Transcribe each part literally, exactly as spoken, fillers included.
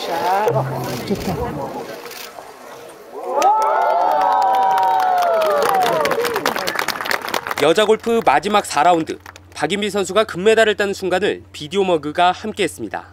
샷. 어, 좋다. 여자 골프 마지막 사 라운드. 박인비 선수가 금메달을 따는 순간을 비디오 머그가 함께했습니다.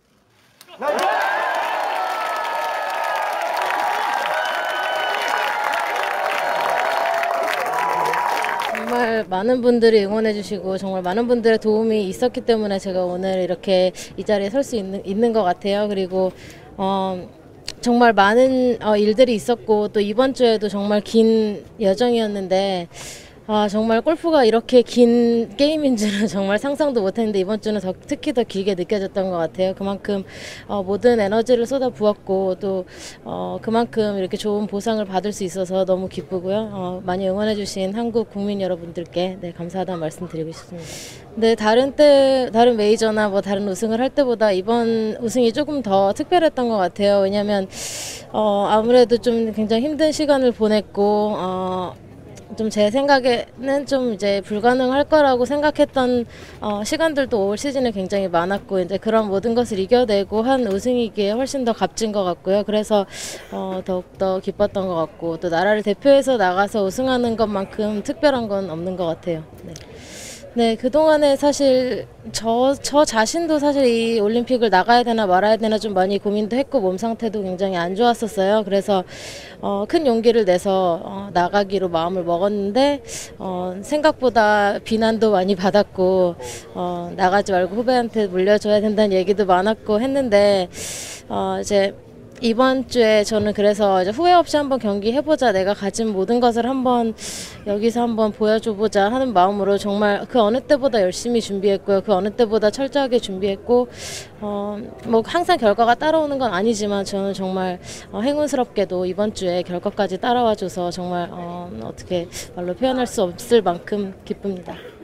정말 많은 분들이 응원해 주시고 정말 많은 분들의 도움이 있었기 때문에 제가 오늘 이렇게 이 자리에 설 수 있는, 있는 것 같아요. 그리고 어, 정말 많은 어, 일들이 있었고 또 이번 주에도 정말 긴 여정이었는데 아, 정말 골프가 이렇게 긴 게임인 줄은 정말 상상도 못했는데 이번 주는 더, 특히 더 길게 느껴졌던 것 같아요. 그만큼 어, 모든 에너지를 쏟아 부었고 또 어, 그만큼 이렇게 좋은 보상을 받을 수 있어서 너무 기쁘고요. 어, 많이 응원해 주신 한국 국민 여러분들께 네, 감사하다는 말씀 드리고 싶습니다. 네, 다른 때, 다른 메이저나 뭐 다른 우승을 할 때보다 이번 우승이 조금 더 특별했던 것 같아요. 왜냐하면 어, 아무래도 좀 굉장히 힘든 시간을 보냈고 어, 좀 제 생각에는 좀 이제 불가능할 거라고 생각했던 어, 시간들도 올 시즌에 굉장히 많았고 이제 그런 모든 것을 이겨내고 한 우승이기에 훨씬 더 값진 것 같고요. 그래서 어, 더욱더 기뻤던 것 같고 또 나라를 대표해서 나가서 우승하는 것만큼 특별한 건 없는 것 같아요. 네. 네, 그동안에 사실 저, 저 자신도 사실 이 올림픽을 나가야 되나 말아야 되나 좀 많이 고민도 했고 몸 상태도 굉장히 안 좋았었어요. 그래서 어, 큰 용기를 내서 어, 나가기로 마음을 먹었는데 어, 생각보다 비난도 많이 받았고 어, 나가지 말고 후배한테 물려줘야 된다는 얘기도 많았고 했는데 어, 이제 이번 주에 저는 그래서 이제 후회 없이 한번 경기 해보자, 내가 가진 모든 것을 한번 여기서 한번 보여줘보자 하는 마음으로 정말 그 어느 때보다 열심히 준비했고요. 그 어느 때보다 철저하게 준비했고 어, 뭐 항상 결과가 따라오는 건 아니지만 저는 정말 어, 행운스럽게도 이번 주에 결과까지 따라와줘서 정말 어, 어떻게 말로 표현할 수 없을 만큼 기쁩니다.